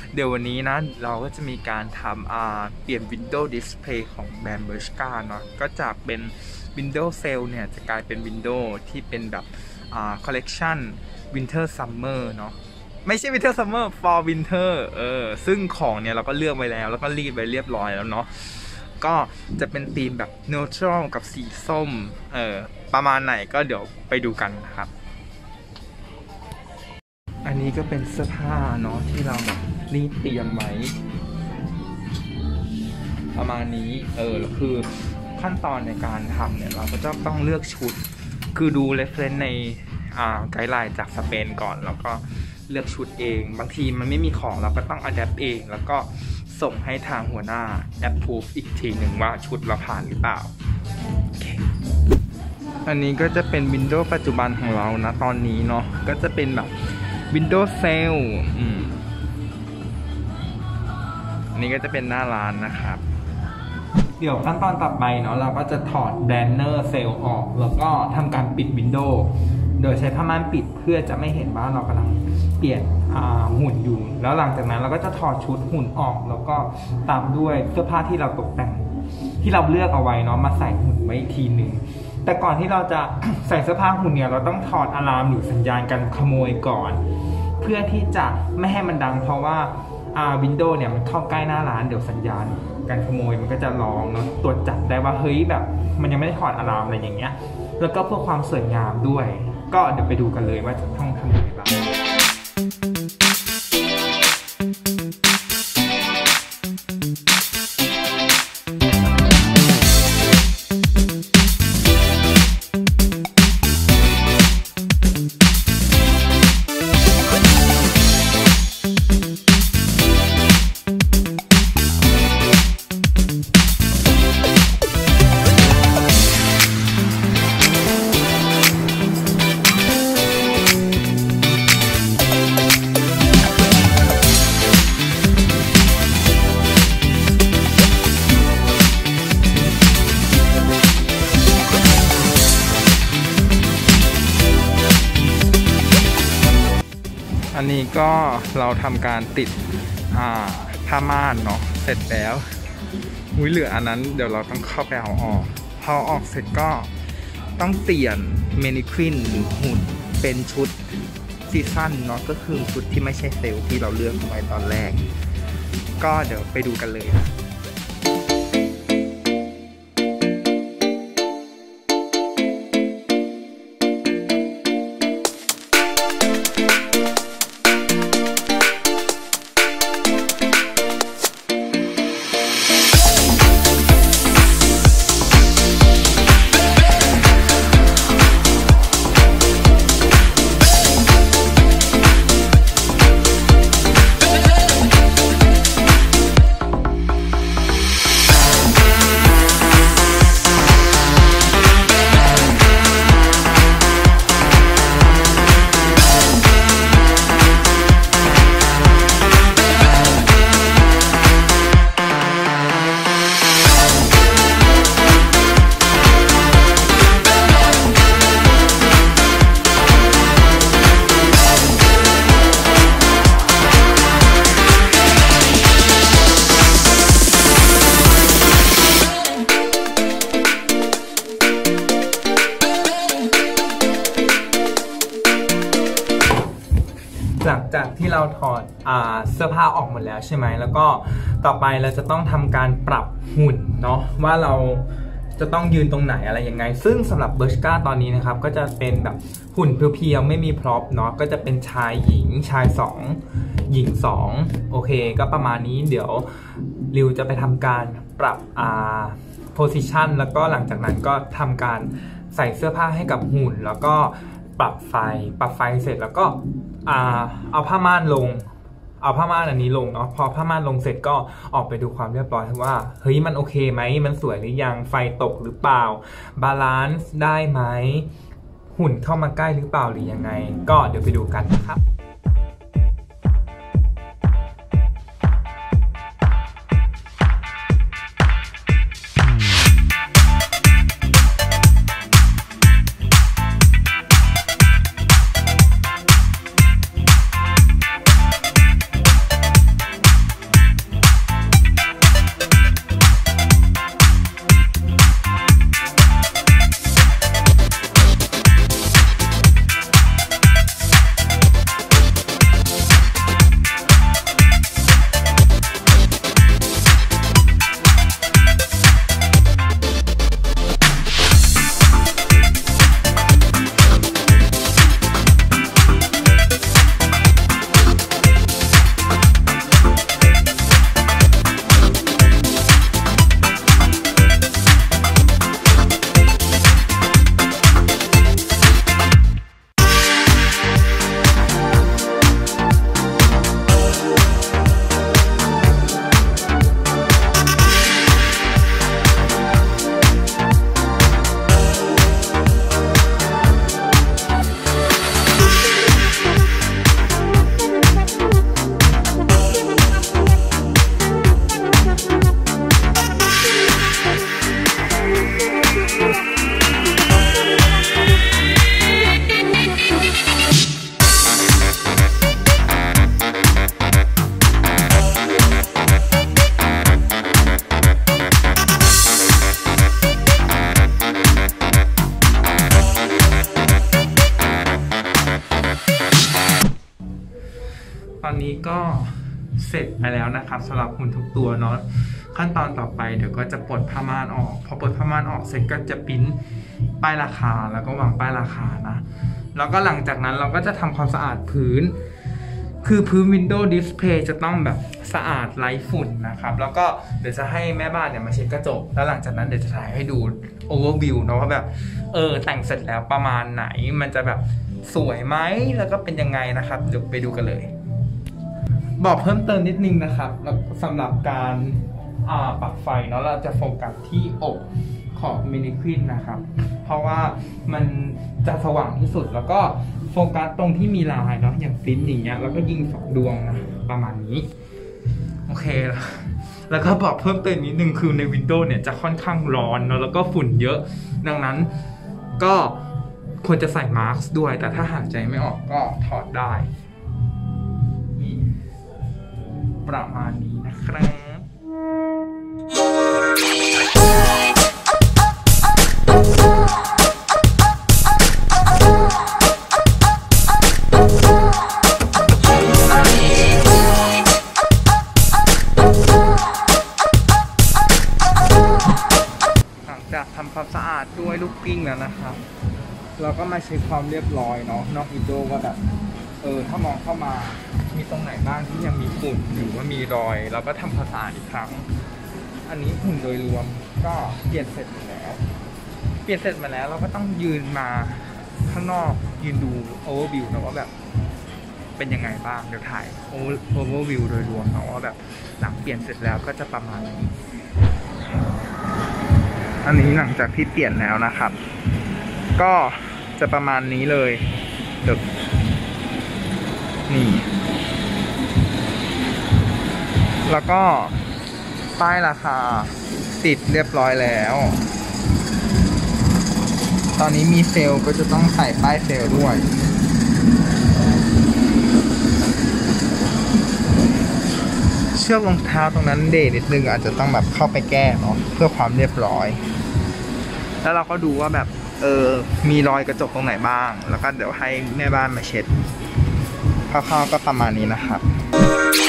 เดี๋ยววันนี้นะเราก็จะมีการทำเปลี่ยน Windows Display ของแบรนด์ Bershka เนาะก็จากเป็น Windows Cell เนี่ยจะกลายเป็น Windows ที่เป็นแบบCollection Winter Summer เนาะไม่ใช่ Winter Summer for Winter ซึ่งของเนี่ยเราก็เลือกไว้แล้วก็รีดไว้เรียบร้อยแล้วเนาะก็จะเป็นธีมแบบ neutral กับสีส้มประมาณไหนก็เดี๋ยวไปดูกันนะครับอันนี้ก็เป็นเสื้อผ้าเนาะที่เราแบบรีดเตรียมไว้ประมาณนี้คือขั้นตอนในการทำเนี่ยเราก็จะต้องเลือกชุดคือดูเรฟเฟรนซ์ในไกด์ไลน์จากสเปนก่อนแล้วก็เลือกชุดเองบางทีมันไม่มีของเราก็ต้องอัดแอปเองแล้วก็ส่งให้ทางหัวหน้าแอปพูฟอีกทีหนึ่งว่าชุดเราผ่านหรือเปล่า okay. อันนี้ก็จะเป็น Windows ปัจจุบันของเรานะตอนนี้เนาะก็จะเป็นแบบ Windows Cell อันนี้ก็จะเป็นหน้าร้านนะครับเดี๋ยวขั้นตอนต่อไปเนาะเราก็จะถอดแบนเนอร์เซลล์ออกแล้วก็ทำการปิด Windows โดยใช้ผ้าม่านปิดเพื่อจะไม่เห็นว่าเรากำลังเปลี่ยนหุ่นอยู่แล้วหลังจากนั้นเราก็จะถอดชุดหุ่นออกแล้วก็ตามด้วยเสื้อผ้าที่เราตกแต่งที่เราเลือกเอาไว้เนาะมาใส่หุ่นไว้อีกทีหนึ่งแต่ก่อนที่เราจะใส่เสื้อผ้าหุ่นเนี่ยเราต้องถอดอะลามหรือสัญญาณการขโมยก่อนเพื่อที่จะไม่ให้มันดังเพราะว่าWindows เนี่ยมันเข้าใกล้หน้าร้านเดี๋ยวสัญญาณการขโมยมันก็จะร้องเนาะตรวจจับได้ว่าเฮ้ยแบบมันยังไม่ได้ถอดอะลามอะไรอย่างเงี้ยแล้วก็เพื่อความสวยงามด้วยก็เดี๋ยวไปดูกันเลยว่าจะต้องทำยังไงบ้างอันนี้ก็เราทำการติดผ้าม่านเนาะเสร็จแล้วเหลืออันนั้นเดี๋ยวเราต้องเข้าไปเอาออกพอออกเสร็จก็ต้องเปลี่ยนเมนิควินหรือหุ่นเป็นชุดซีซั่นเนาะก็คือชุดที่ไม่ใช่เซลล์ที่เราเลือกไว้ตอนแรกก็เดี๋ยวไปดูกันเลยนะหลังจากที่เราถอดเสื้อผ้าออกหมดแล้วใช่ไหมแล้วก็ต่อไปเราจะต้องทำการปรับหุ่นเนาะว่าเราจะต้องยืนตรงไหนอะไรยังไงซึ่งสำหรับเบอร์ชก้าตอนนี้นะครับก็จะเป็นแบบหุ่นเพียวๆไม่มีพร็อพเนาะก็จะเป็นชายหญิงชาย2หญิง2โอเคก็ประมาณนี้เดี๋ยวริวจะไปทำการปรับposition แล้วก็หลังจากนั้นก็ทำการใส่เสื้อผ้าให้กับหุ่นแล้วก็ปรับไฟเสร็จแล้วก็เอาผ้าม่านลงเอาผ้าม่านอันนี้ลงเนาะพอผ้าม่านลงเสร็จก็ออกไปดูความเรียบร้อยว่าเฮ้ยมันโอเคไหมมันสวยหรือยังไฟตกหรือเปล่าบาลานซ์ได้ไหมหุ่นเข้ามาใกล้หรือเปล่าหรือยังไงก็เดี๋ยวไปดูกันนะครับก็เสร็จไปแล้วนะครับสำหรับหุ่นทุกตัวเนาะขั้นตอนต่อไปเดี๋ยวก็จะปลดผ้าม่านออกพอปลดผ้าม่านออกเสร็จก็จะปริ้นป้ายราคาแล้วก็วางป้ายราคานะแล้วก็หลังจากนั้นเราก็จะทำความสะอาดพื้นคือพื้น Windows Display จะต้องแบบสะอาดไร้ฝุ่นนะครับแล้วก็เดี๋ยวจะให้แม่บ้านเนี่ยมาเช็ดกระจกแล้วหลังจากนั้นเดี๋ยวจะถ่ายให้ดู overview เนาะว่าแบบแต่งเสร็จแล้วประมาณไหนมันจะแบบสวยไหมแล้วก็เป็นยังไงนะครับเดี๋ยวไปดูกันเลยบอกเพิ่มเติมนิดนึงนะครับสำหรับการปรับไฟเนาะเราจะโฟกัสที่อกของมินิควินนะครับเพราะว่ามันจะสว่างที่สุดแล้วก็โฟกัสตรงที่มีลายเนาะอย่างฟินอย่างเงี้ยแล้วก็ยิง2 ดวงนะประมาณนี้โอเคแล้วก็บอกเพิ่มเติมนิดนึงคือใน Windows เนี่ยจะค่อนข้างร้อนเนาะแล้วก็ฝุ่นเยอะดังนั้นก็ควรจะใส่มาสก์ด้วยแต่ถ้าหายใจไม่ออกก็ถอดได้ประมาณนี้นะครับจากทำความสะอาดด้วยลูกกิ้งแล้วนะครับเราก็มาเช็คความเรียบร้อยเนาะนอกวิดีโอว่าแบบถ้ามองเข้ามามีตรงไหนบ้างที่ยังมีฝุ่นหรือว่ามีรอยเราก็ทำความสะอาดอีกครั้งอันนี้หุ่นโดยรวมก็เปลี่ยนเสร็จมาแล้วเราก็ต้องยืนมาข้างนอกยืนดูโอเวอร์วิวนะว่าแบบเป็นยังไงบ้างเดี๋ยวถ่ายโอเวอร์วิวโดยรวมนะว่าแบบหลังเปลี่ยนเสร็จแล้วก็จะประมาณนี้อันนี้หลังจากที่เปลี่ยนแล้วนะครับก็จะประมาณนี้เลยตึกนี่แล้วก็ป้ายราคาติดเรียบร้อยแล้วตอนนี้มีเซลล์ก็จะต้องใส่ป้ายเซลล์ด้วยเชือกรองเท้าตรงนั้นเดนิดนึงอาจจะต้องแบบเข้าไปแก้เนาะเพื่อความเรียบร้อยแล้วเราก็ดูว่าแบบมีรอยกระจกตรงไหนบ้างแล้วก็เดี๋ยวให้แม่บ้านมาเช็ดคร่าวๆก็ประมาณนี้นะครับ